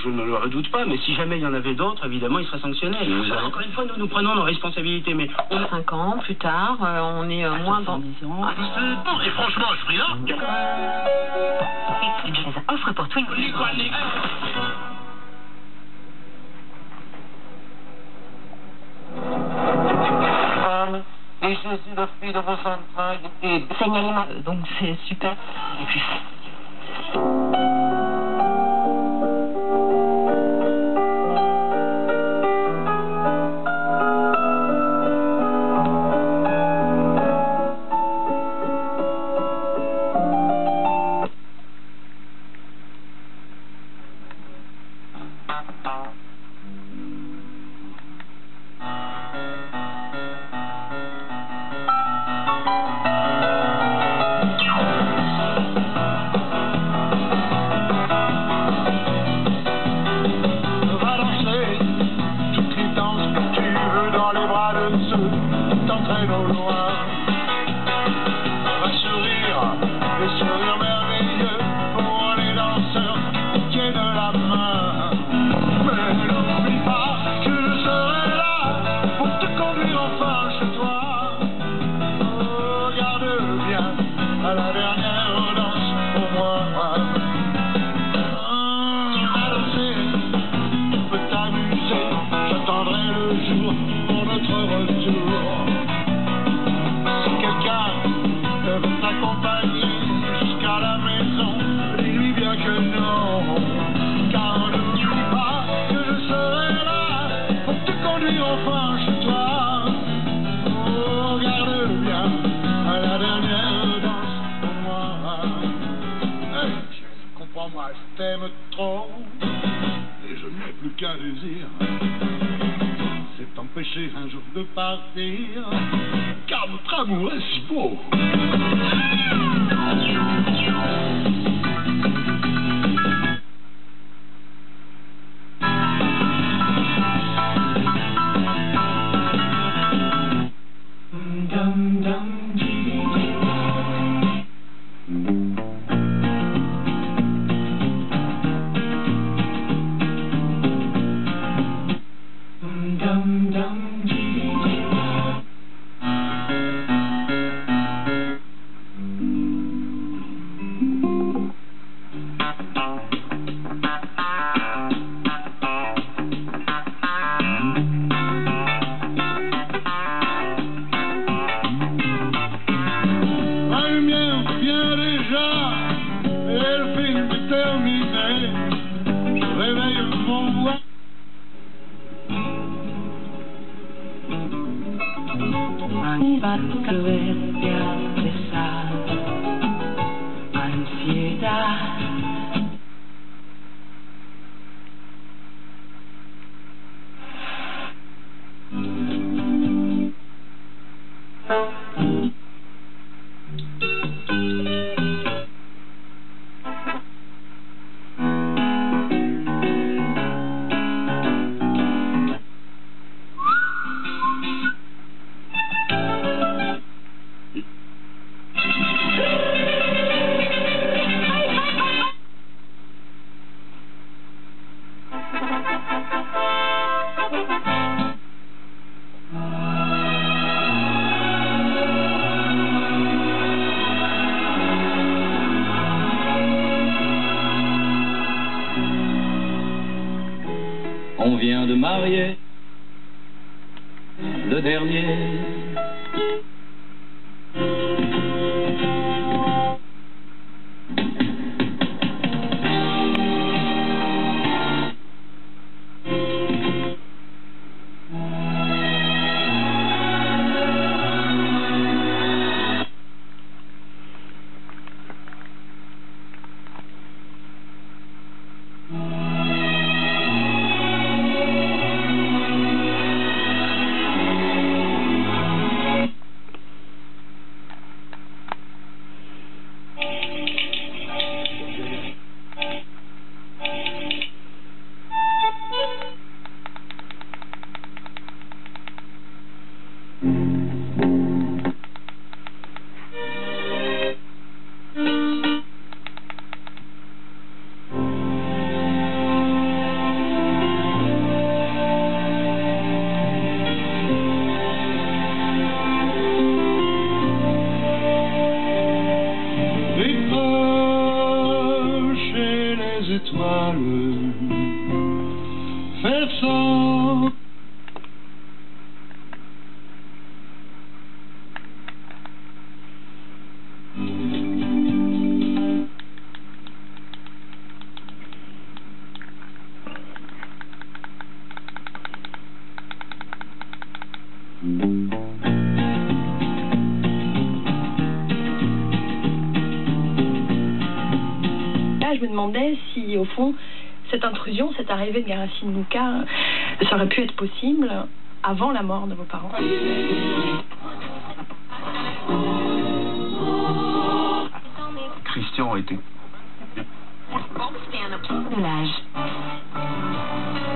Je ne le redoute pas, mais si jamais il y en avait d'autres, évidemment, il serait sanctionné. Encore une fois, nous prenons nos responsabilités, mais... 5 ans plus tard, on est moins dans... 10 ans. Et franchement, je suis là. Offre pour Twingo. Et je suis le fils de vos entrailles et Signalement. Donc c'est super. Et puis... Je t'aime trop et je n'ai plus qu'un désir, c'est t'empêcher un jour de partir, car notre amour est si beau. On vient de marier le dernier. mal faire ça. Là, je me demandais si, au fond, cette intrusion, cette arrivée de Garacine Luca, ça aurait pu être possible avant la mort de vos parents. Christian a été... De l'âge.